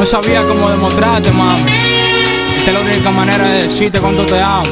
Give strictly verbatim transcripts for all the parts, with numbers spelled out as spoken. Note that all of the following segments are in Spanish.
No sabía cómo demostrarte, mami. Esta es la única manera de decirte cuánto te amo.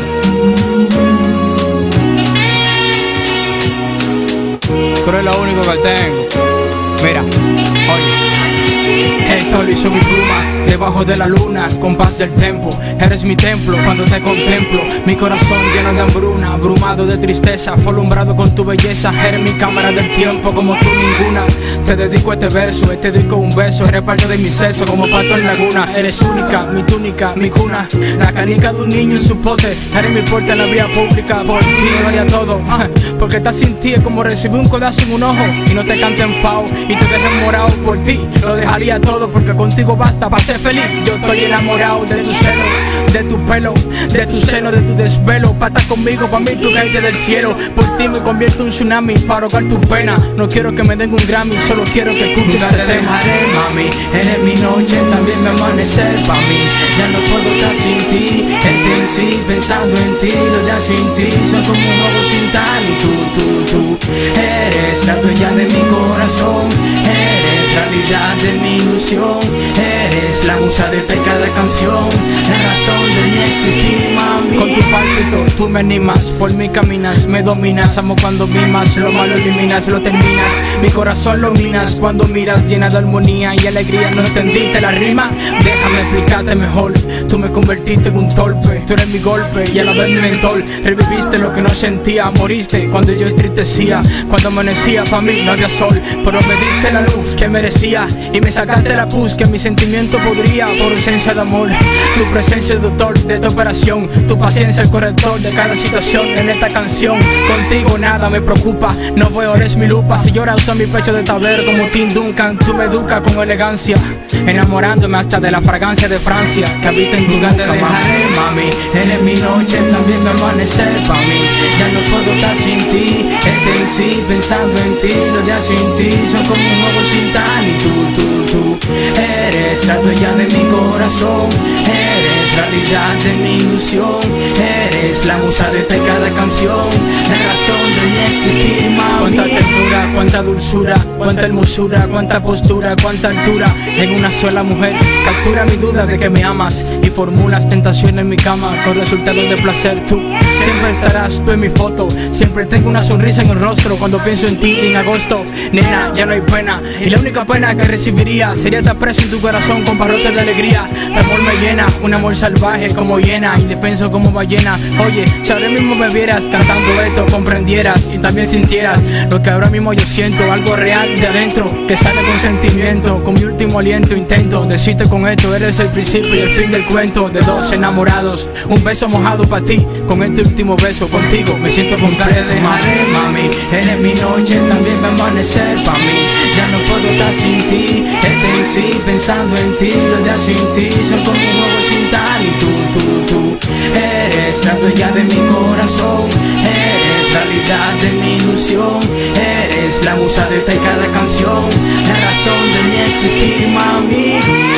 Tú eres lo único que tengo. Mira, oye. Esto lo hizo mi pluma, debajo de la luna, compás del tempo. Eres mi templo cuando te contemplo. Mi corazón lleno de hambruna, abrumado de tristeza, alumbrado con tu belleza. Eres mi cámara del tiempo, como tú ninguna. Te dedico este verso, te dedico un beso. Eres parte de mi seso, como pato en laguna. Eres única, mi túnica, mi cuna, la canica de un niño en su pote. Eres mi puerta en la vía pública, por ti lo haría todo. Porque estás sin ti es como recibir un codazo en un ojo y no te canten fao y te dejen morado por ti. Lo dejaría todo porque contigo basta para ser feliz. Yo estoy enamorado de tu seno, de tu pelo, de tu seno, de tu desvelo. Pa' estar conmigo, pa' mí tú caíste del cielo. Por ti me convierto en un tsunami para ahogar tu pena. No quiero que me den un Grammy, solo quiero que escuches este tema. Te dejaré, mami, eres mi noche, también mi amanecer pa' mí. Ya no puedo estar sin ti, este en sí, pensando en ti. Los días sin ti son como un juego sin tal. Y tú, tú, tú, eres la dueña de mi corazón. Eres realidad de mi ilusión. Eres la musa de cada canción, la razón de mi existir, mami. Con tu palpito tú me animas, por mí caminas, me dominas. Amo cuando mimas, lo malo eliminas, lo terminas. Mi corazón lo minas cuando miras, llena de armonía y alegría. No entendiste la rima, déjame explicarte mejor. Tú me convertiste en un torpe, tú eres mi golpe y a la vez mi mentor. Reviviste lo que no sentía, moriste cuando yo entristecía. Cuando amanecía pa' mí no había sol, pero me diste la luz que merecía y me sacaste la pus que mi sentimiento podría por ausencia de amor. Tu presencia es doctor de tu operación, tu paciencia el corrector de cada situación en esta canción. Contigo nada me preocupa, no veo, eres mi lupa. Si llora usa mi pecho de tablero como Tim Duncan. Tú me educas con elegancia, enamorándome hasta de la fragancia de Francia que habita en tu boca. Te dejaré, mami, eres mi noche, también mi amanecer pa' mí. Ya no puedo estar sin ti, este en sí, pensando en ti. Los días sin ti son como un juego sin tal. Y tú, tú, tú, eres la dueña de mi corazón. Eres realidad de mi ilusión. Eres la musa de cada canción, la razón de mi existir, mami. Cuánta ternura, cuánta dulzura, cuánta hermosura, cuánta postura, cuánta altura en una sola mujer. Captura mi duda de que me amas y formulas tentación en mi cama con resultados de placer. Tú siempre estarás tú en mi foto, siempre tengo una sonrisa en el rostro cuando pienso en ti en agosto. Nena, ya no hay pena y la única pena que recibiría sería estar preso en tu corazón con barrotes de alegría. Tu amor me llena, un amor salvaje como hiena, indefenso como ballena. Oye, si ahora mismo me vieras cantando esto, comprendieras y también sintieras lo que ahora mismo yo siento, algo real de adentro que sale con sentimiento. Con mi último aliento intento decirte con esto, eres el principio y el fin del cuento de dos enamorados. Un beso mojado para ti, con este último beso contigo me siento con cara de dejaré, mami, eres mi noche, también mi amanecer pa' mí. Ya no puedo estar sin ti, este en sí, pensando en ti. Los días sin ti son como un juego sin tal. Y tú, tú, tú, eres la dueña de mi corazón. Eres realidad de mi ilusión. Eres la musa de cada canción, la razón de mi existir, mami.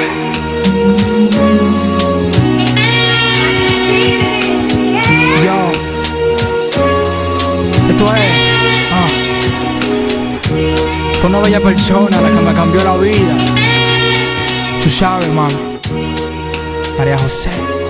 Yo, esto es ah, fue una bella persona la que me cambió la vida. Tú sabes, mami, María José.